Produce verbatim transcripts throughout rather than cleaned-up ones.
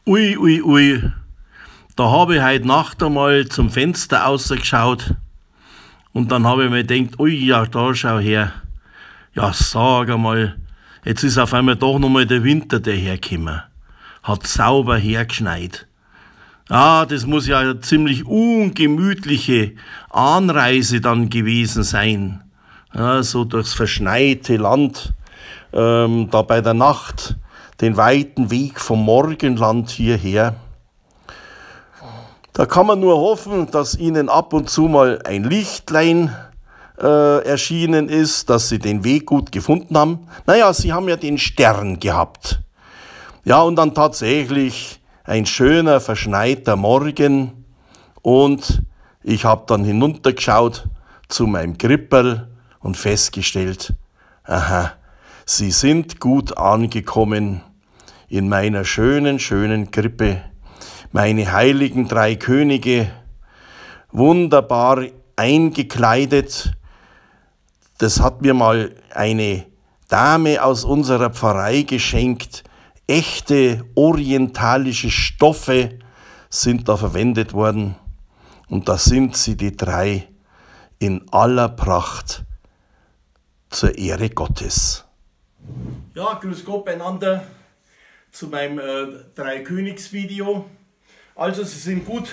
Ui, ui, ui, da habe ich heute Nacht einmal zum Fenster rausgeschaut und dann habe ich mir gedacht, ui, ja, da schau her. Ja, sag einmal, jetzt ist auf einmal doch nochmal der Winter dahergekommen. Hat sauber hergeschneit. Ah, das muss ja eine ziemlich ungemütliche Anreise dann gewesen sein. Ja, so durchs verschneite Land, ähm, da bei der Nacht, den weiten Weg vom Morgenland hierher. Da kann man nur hoffen, dass Ihnen ab und zu mal ein Lichtlein äh, erschienen ist, dass Sie den Weg gut gefunden haben. Naja, Sie haben ja den Stern gehabt. Ja, und dann tatsächlich ein schöner, verschneiter Morgen. Und ich habe dann hinuntergeschaut zu meinem Gripperl und festgestellt, aha, Sie sind gut angekommen in meiner schönen, schönen Krippe. Meine heiligen drei Könige, wunderbar eingekleidet. Das hat mir mal eine Dame aus unserer Pfarrei geschenkt. Echte orientalische Stoffe sind da verwendet worden. Und da sind sie, die drei, in aller Pracht zur Ehre Gottes. Ja, grüß Gott beieinander zu meinem äh, Drei-Königs-Video. Also sie sind gut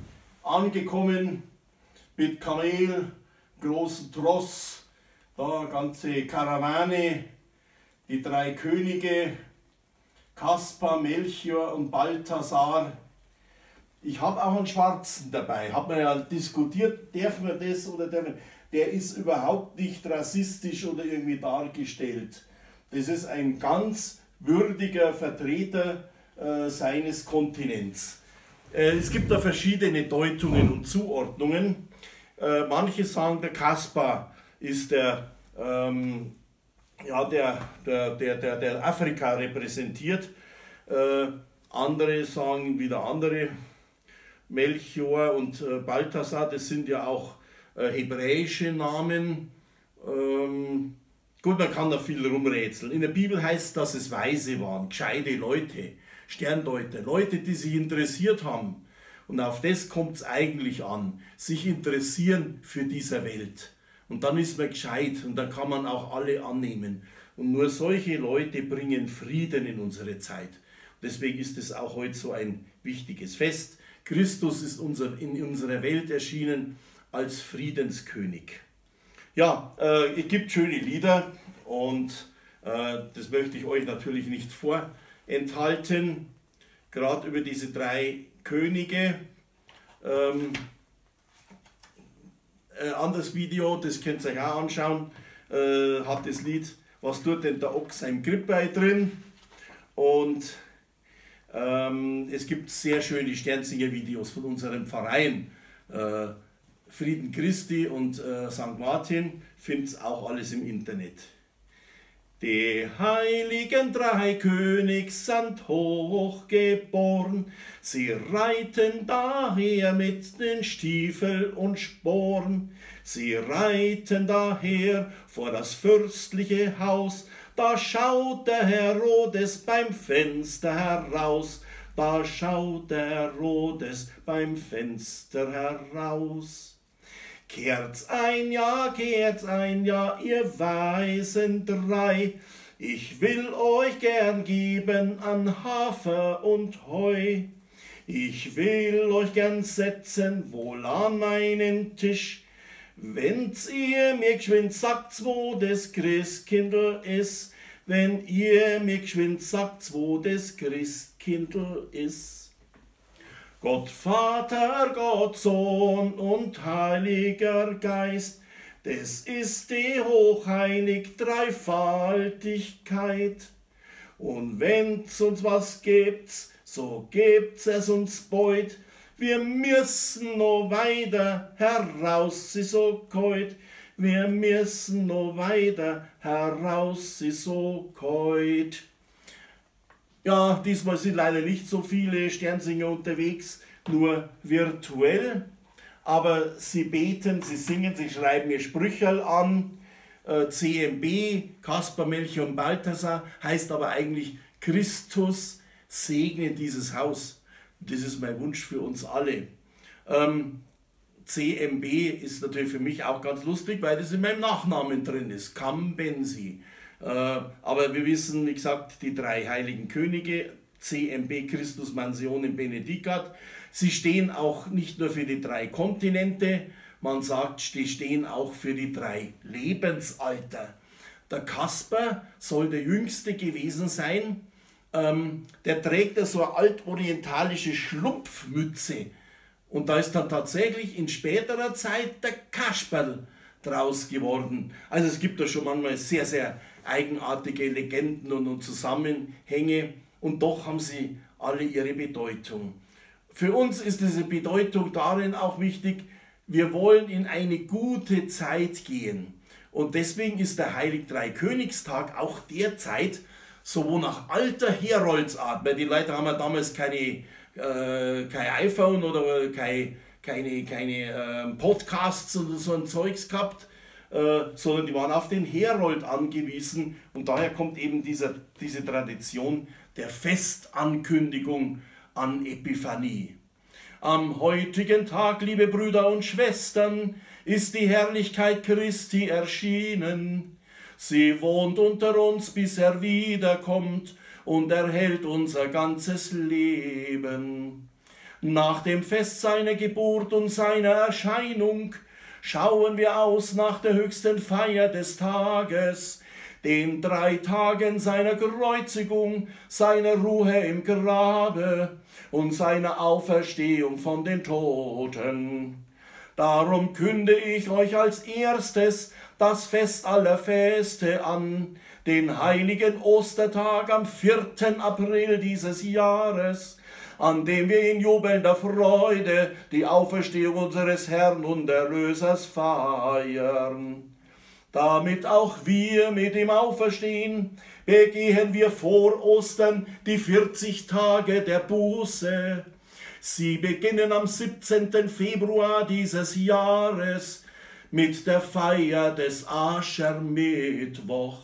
angekommen mit Kamel, großen Tross, da ganze Karawane, die drei Könige, Kaspar, Melchior und Balthasar. Ich habe auch einen Schwarzen dabei, hat man ja diskutiert, darf man das oder darf man, der ist überhaupt nicht rassistisch oder irgendwie dargestellt. Das ist ein ganz würdiger Vertreter äh, seines Kontinents. Äh, es gibt da verschiedene Deutungen und Zuordnungen. Äh, manche sagen, der Kaspar ist der, ähm, ja, der, der, der, der, der Afrika repräsentiert. Äh, andere sagen wieder andere. Melchior und äh, Balthasar, das sind ja auch äh, hebräische Namen. Ähm, Gut, man kann da viel rumrätseln. In der Bibel heißt es, dass es Weise waren, gescheite Leute, Sterndeuter, Leute, die sich interessiert haben. Und auf das kommt es eigentlich an, sich interessieren für diese Welt. Und dann ist man gescheit und dann kann man auch alle annehmen. Und nur solche Leute bringen Frieden in unsere Zeit. Deswegen ist es auch heute so ein wichtiges Fest. Christus ist unser, in unserer Welt erschienen als Friedenskönig. Ja, äh, es gibt schöne Lieder und äh, das möchte ich euch natürlich nicht vorenthalten. Gerade über diese drei Könige. Ähm, ein anderes Video, das könnt ihr euch auch anschauen, äh, hat das Lied Was tut denn der Ochs im Krippei drin? Und ähm, es gibt sehr schöne Sternsinger-Videos von unseren Pfarreien. Äh, Frieden Christi und äh, Sankt Martin, findet es auch alles im Internet. Die heiligen drei König sind hochgeboren, sie reiten daher mit den Stiefel und Sporen. Sie reiten daher vor das fürstliche Haus, da schaut der Herodes beim Fenster heraus, da schaut der Herodes beim Fenster heraus. Kehrt's ein, ja, kehrt's ein, ja, ihr Weisen drei, ich will euch gern geben an Hafer und Heu. Ich will euch gern setzen, wohl an meinen Tisch, wenn's ihr mir geschwind sagt, wo des Christkindl is, wenn ihr mir geschwind sagt, wo des Christkindl is. Gott Vater, Gott Sohn und Heiliger Geist, das ist die hochheilig Dreifaltigkeit. Und wenn's uns was gibt's, so gibt's es uns beut. Wir müssen no weiter heraus, sie so keut. Wir müssen no weiter heraus, sie so keut. Ja, diesmal sind leider nicht so viele Sternsinger unterwegs, nur virtuell. Aber sie beten, sie singen, sie schreiben ihr Sprücherl an. Äh, C M B, Kaspar, Melchior und Balthasar, heißt aber eigentlich Christus, segne dieses Haus. Das ist mein Wunsch für uns alle. Ähm, C M B ist natürlich für mich auch ganz lustig, weil das in meinem Nachnamen drin ist, Kambensi. Äh, aber wir wissen, wie gesagt, die drei heiligen Könige, C M B, Christus Mansionem Benedicat, sie stehen auch nicht nur für die drei Kontinente, man sagt, die stehen auch für die drei Lebensalter. Der Kasper soll der Jüngste gewesen sein, ähm, der trägt ja so eine altorientalische Schlumpfmütze. Und da ist dann tatsächlich in späterer Zeit der Kasperl draus geworden. Also es gibt da schon manchmal sehr, sehr eigenartige Legenden und, und Zusammenhänge und doch haben sie alle ihre Bedeutung. Für uns ist diese Bedeutung darin auch wichtig, wir wollen in eine gute Zeit gehen. Und deswegen ist der Heilig-Drei-Königstag auch der Zeit, so wo nach alter Heroldsart, weil die Leute haben ja damals keine Äh, kein iPhone oder kein, keine, keine äh, Podcasts oder so ein Zeugs gehabt, äh, sondern die waren auf den Herold angewiesen und daher kommt eben dieser, diese Tradition der Festankündigung an Epiphanie. Am heutigen Tag, liebe Brüder und Schwestern, ist die Herrlichkeit Christi erschienen. Sie wohnt unter uns, bis er wiederkommt und erhält unser ganzes Leben. Nach dem Fest seiner Geburt und seiner Erscheinung schauen wir aus nach der höchsten Feier des Tages, den drei Tagen seiner Kreuzigung, seiner Ruhe im Grabe und seiner Auferstehung von den Toten. Darum künde ich euch als erstes das Fest aller Feste an, den heiligen Ostertag am vierten April dieses Jahres, an dem wir in jubelnder Freude die Auferstehung unseres Herrn und Erlösers feiern. Damit auch wir mit ihm auferstehen, begehen wir vor Ostern die vierzig Tage der Buße. Sie beginnen am siebzehnten Februar dieses Jahres mit der Feier des Aschermittwochs.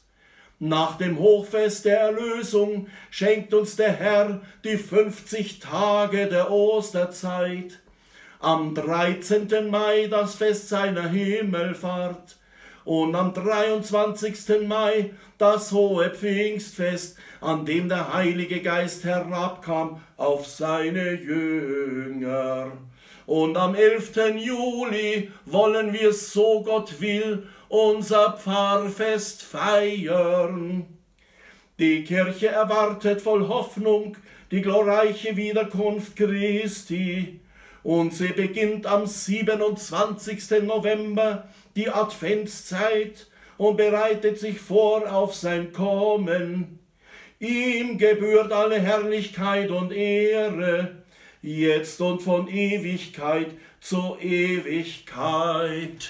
Nach dem Hochfest der Erlösung schenkt uns der Herr die fünfzig Tage der Osterzeit. Am dreizehnten Mai das Fest seiner Himmelfahrt und am dreiundzwanzigsten Mai das hohe Pfingstfest, an dem der Heilige Geist herabkam auf seine Jünger. Und am elften Juli wollen wir, so Gott will, unser Pfarrfest feiern. Die Kirche erwartet voll Hoffnung die glorreiche Wiederkunft Christi und sie beginnt am siebenundzwanzigsten November die Adventszeit und bereitet sich vor auf sein Kommen. Ihm gebührt alle Herrlichkeit und Ehre, jetzt und von Ewigkeit zu Ewigkeit.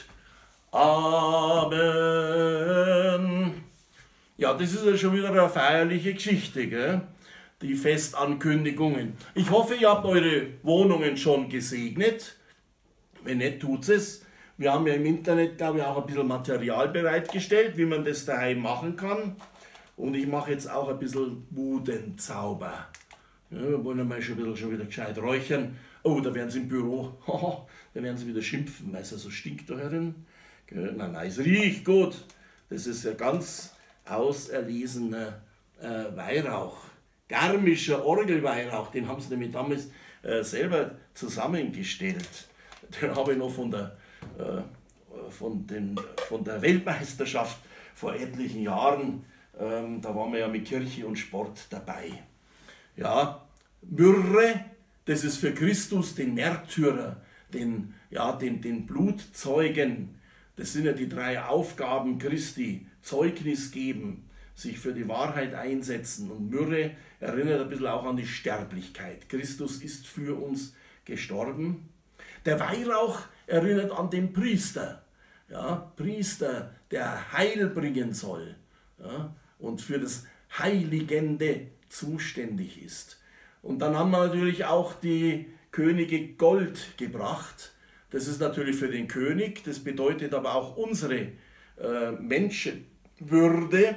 Amen. Ja, das ist ja schon wieder eine feierliche Geschichte, gell? Die Festankündigungen. Ich hoffe, ihr habt eure Wohnungen schon gesegnet. Wenn nicht, tut es. Wir haben ja im Internet, glaube ich, auch ein bisschen Material bereitgestellt, wie man das daheim machen kann. Und ich mache jetzt auch ein bisschen Budenzauber. Ja, wir wollen einmal schon, ein bisschen, schon wieder gescheit räuchern. Oh, da werden sie im Büro, da werden sie wieder schimpfen, weil es ja so stinkt da herin. Nein, nein, es riecht gut. Das ist ja ganz auserlesener äh, Weihrauch. Garmischer Orgelweihrauch, den haben sie nämlich damals äh, selber zusammengestellt. Den habe ich noch von der, äh, von, den, von der Weltmeisterschaft vor etlichen Jahren. Ähm, da waren wir ja mit Kirche und Sport dabei. Ja, Myrrhe, das ist für Christus den Märtyrer, den, ja, den, den Blutzeugen. Das sind ja die drei Aufgaben Christi: Zeugnis geben, sich für die Wahrheit einsetzen. Und Myrrhe erinnert ein bisschen auch an die Sterblichkeit. Christus ist für uns gestorben. Der Weihrauch erinnert an den Priester. Ja, Priester, der Heil bringen soll, ja, und für das Heiligende zuständig ist. Und dann haben wir natürlich auch die Könige Gold gebracht. Das ist natürlich für den König, das bedeutet aber auch unsere äh, Menschenwürde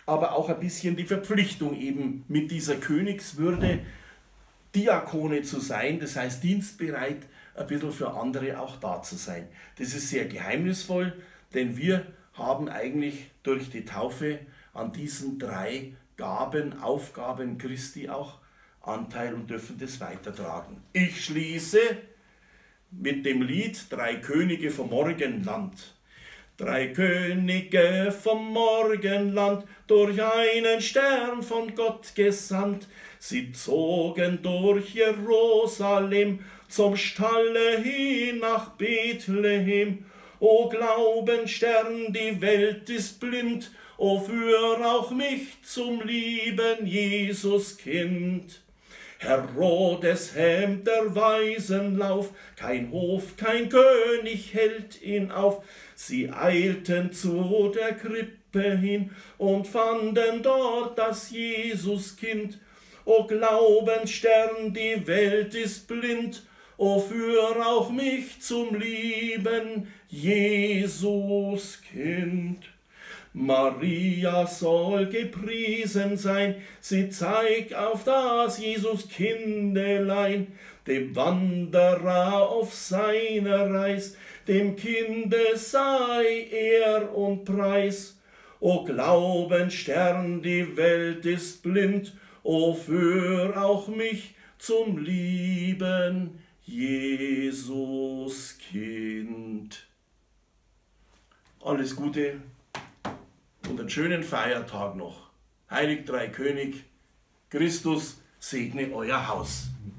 aber auch ein bisschen die Verpflichtung eben mit dieser Königswürde Diakone zu sein, das heißt dienstbereit, ein bisschen für andere auch da zu sein. Das ist sehr geheimnisvoll, denn wir haben eigentlich durch die Taufe an diesen drei Gaben, Aufgaben Christi auch Anteil und dürfen das weitertragen. Ich schließe mit dem Lied Drei Könige vom Morgenland. Drei Könige vom Morgenland, durch einen Stern von Gott gesandt, sie zogen durch Jerusalem zum Stalle hin nach Bethlehem. O Glaubenstern, die Welt ist blind, o führ auch mich zum lieben Jesuskind. Herodes hemmt der Weisen Lauf, kein Hof, kein König hält ihn auf. Sie eilten zu der Krippe hin und fanden dort das Jesuskind. O Glaubensstern, die Welt ist blind, o führ auch mich zum lieben Jesuskind. Maria soll gepriesen sein, sie zeigt auf das Jesuskindelein, dem Wanderer auf seiner Reis, dem Kinde sei Ehr und Preis. O Glaubenstern, die Welt ist blind, o führ auch mich zum lieben Jesuskind. Alles Gute und einen schönen Feiertag noch. Heilig Drei König, Christus segne euer Haus.